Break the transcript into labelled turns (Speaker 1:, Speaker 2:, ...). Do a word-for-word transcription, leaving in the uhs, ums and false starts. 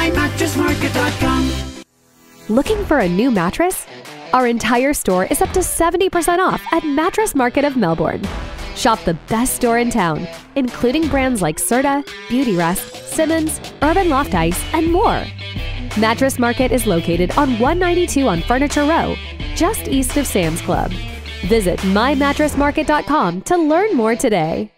Speaker 1: my mattress market dot com.
Speaker 2: Looking for a new mattress? Our entire store is up to seventy percent off at Mattress Market of Melbourne. Shop the best store in town, including brands like Serta, Beautyrest, Simmons, Urban Loft Ice, and more. Mattress Market is located on one ninety-two on Furniture Row, just east of Sam's Club. Visit my mattress market dot com to learn more today.